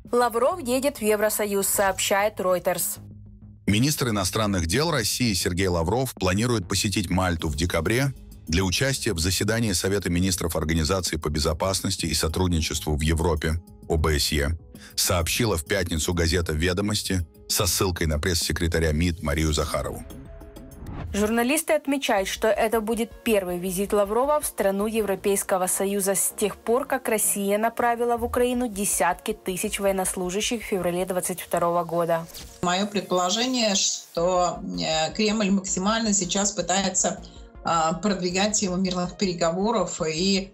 Лавров едет в Евросоюз, сообщает Reuters. Министр иностранных дел России Сергей Лавров планирует посетить Мальту в декабре для участия в заседании Совета министров Организации по безопасности и сотрудничеству в Европе, ОБСЕ, сообщила в пятницу газета «Ведомости» со ссылкой на пресс-секретаря МИД Марию Захарову. Журналисты отмечают, что это будет первый визит Лаврова в страну Европейского Союза с тех пор, как Россия направила в Украину десятки тысяч военнослужащих в феврале 2022 года. Мое предположение, что Кремль максимально сейчас пытается продвигать тему мирных переговоров и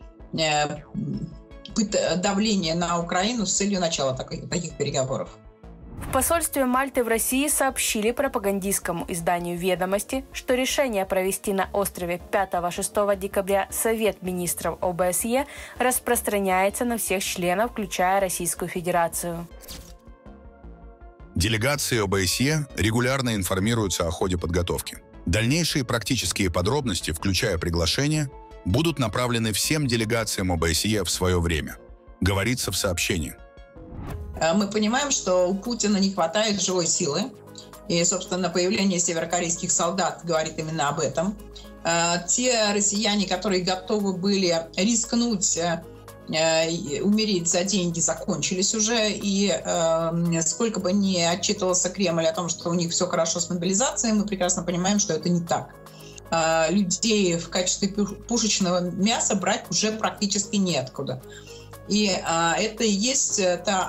давление на Украину с целью начала таких переговоров. В посольстве Мальты в России сообщили пропагандистскому изданию «Ведомости», что решение провести на острове 5-6 декабря Совет министров ОБСЕ распространяется на всех членов, включая Российскую Федерацию. Делегации ОБСЕ регулярно информируются о ходе подготовки. Дальнейшие практические подробности, включая приглашение, будут направлены всем делегациям ОБСЕ в свое время, говорится в сообщении. Мы понимаем, что у Путина не хватает живой силы. И, собственно, появление северокорейских солдат говорит именно об этом. Те россияне, которые готовы были рискнуть, умереть за деньги, закончились уже. И сколько бы ни отчитывался Кремль о том, что у них все хорошо с мобилизацией, мы прекрасно понимаем, что это не так. Людей в качестве пушечного мяса брать уже практически неоткуда. И это и есть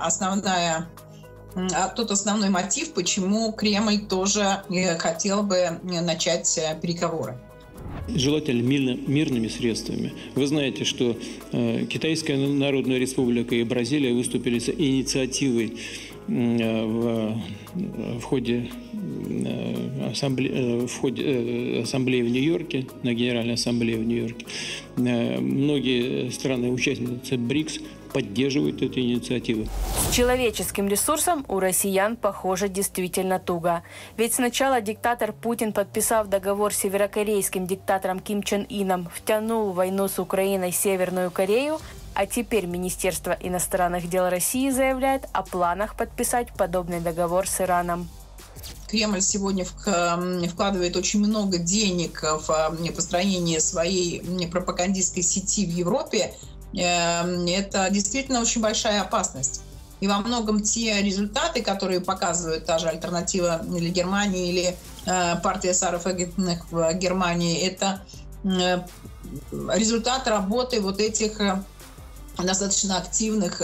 тот основной мотив, почему Кремль тоже хотел бы начать переговоры. Желательно мирными средствами. Вы знаете, что Китайская Народная Республика и Бразилия выступили с инициативой в ходе ассамблеи в Нью-Йорке, на Генеральной ассамблее в Нью-Йорке. Многие страны-участницы БРИКС поддерживают эту инициативу. С человеческим ресурсом у россиян, похоже, действительно туго. Ведь сначала диктатор Путин, подписав договор с северокорейским диктатором Ким Чен Ыном, втянул в войну с Украиной Северную Корею, а теперь Министерство иностранных дел России заявляет о планах подписать подобный договор с Ираном. Кремль сегодня вкладывает очень много денег в построение своей пропагандистской сети в Европе. Это действительно очень большая опасность. И во многом те результаты, которые показывают та же «Альтернатива для Германии» или партия сарафовых в Германии, это результат работы вот этих достаточно активных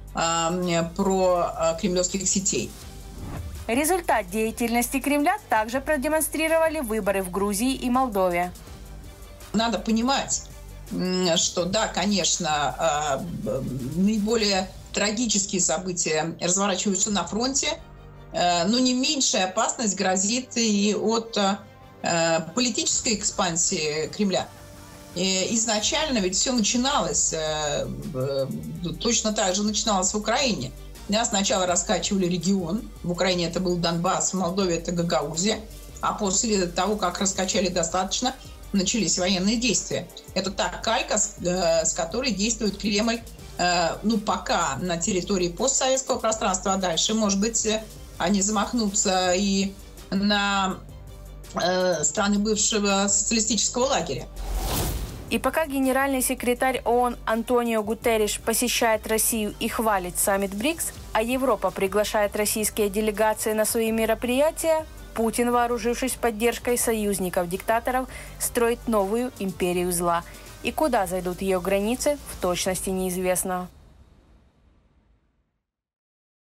прокремлевских сетей. Результат деятельности Кремля также продемонстрировали выборы в Грузии и Молдове. Надо понимать, что да, конечно, наиболее трагические события разворачиваются на фронте, но не меньшая опасность грозит и от политической экспансии Кремля. И изначально ведь все начиналось, точно так же начиналось в Украине. Да, сначала раскачивали регион, в Украине это был Донбасс, в Молдове это Гагаузия, а после того, как раскачали достаточно, начались военные действия. Это та калька, с которой действует Кремль, пока на территории постсоветского пространства, а дальше, может быть, они замахнутся и на страны бывшего социалистического лагеря. И пока генеральный секретарь ООН Антонио Гутерриш посещает Россию и хвалит саммит БРИКС, а Европа приглашает российские делегации на свои мероприятия, Путин, вооружившись поддержкой союзников-диктаторов, строит новую империю зла. И куда зайдут ее границы, в точности неизвестно.